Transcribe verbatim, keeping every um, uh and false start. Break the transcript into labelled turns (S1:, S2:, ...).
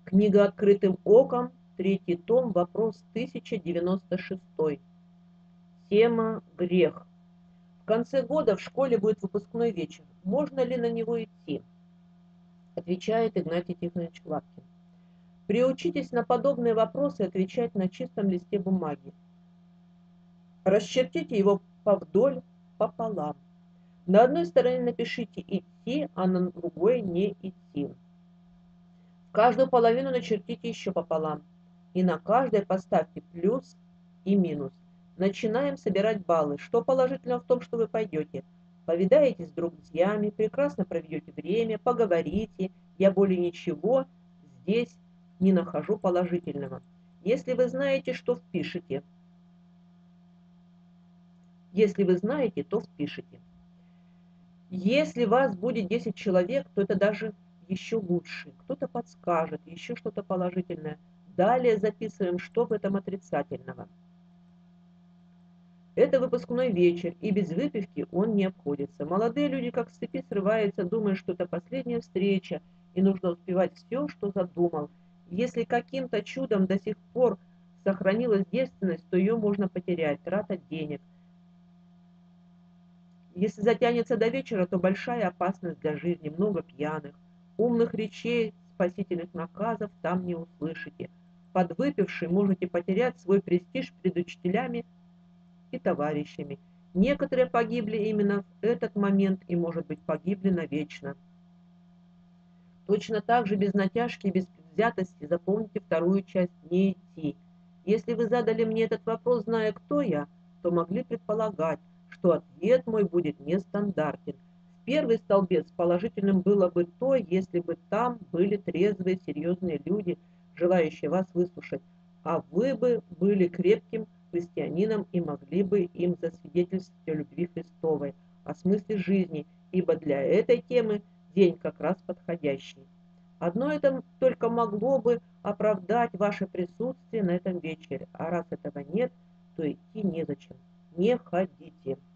S1: Книга «Открытым оком», третий том, вопрос тысяча девяносто шесть. Тема «Грех». В конце года в школе будет выпускной вечер. Можно ли на него идти? Отвечает Игнатий Тихонович Лапкин. Приучитесь на подобные вопросы отвечать на чистом листе бумаги. Расчертите его повдоль, пополам. На одной стороне напишите «идти», а на другой «не идти». В каждую половину начертите еще пополам. И на каждой поставьте плюс и минус. Начинаем собирать баллы. Что положительного в том, что вы пойдете? Повидаетесь с друзьями, прекрасно проведете время, поговорите. Я более ничего здесь не нахожу положительного. Если вы знаете, что впишите. Если вы знаете, то впишите. Если вас будет десять человек, то это даже еще лучше. Кто-то подскажет, еще что-то положительное. Далее записываем, что в этом отрицательного. Это выпускной вечер, и без выпивки он не обходится. Молодые люди как с цепи срываются, думая, что это последняя встреча, и нужно успевать все, что задумал. Если каким-то чудом до сих пор сохранилась девственность, то ее можно потерять, трата денег. Если затянется до вечера, то большая опасность для жизни, много пьяных. Умных речей, спасительных наказов там не услышите. Подвыпивший можете потерять свой престиж перед учителями и товарищами. Некоторые погибли именно в этот момент и, может быть, погибли навечно. Точно так же без натяжки и без предвзятости запомните вторую часть «не идти». Если вы задали мне этот вопрос, зная, кто я, то могли предполагать, что ответ мой будет нестандартен. В первый столбец положительным было бы то, если бы там были трезвые, серьезные люди, желающие вас выслушать, а вы бы были крепким христианином и могли бы им засвидетельствовать о любви Христовой, о смысле жизни, ибо для этой темы день как раз подходящий. Одно это только могло бы оправдать ваше присутствие на этом вечере, а раз этого нет, то идти незачем. Не ходите.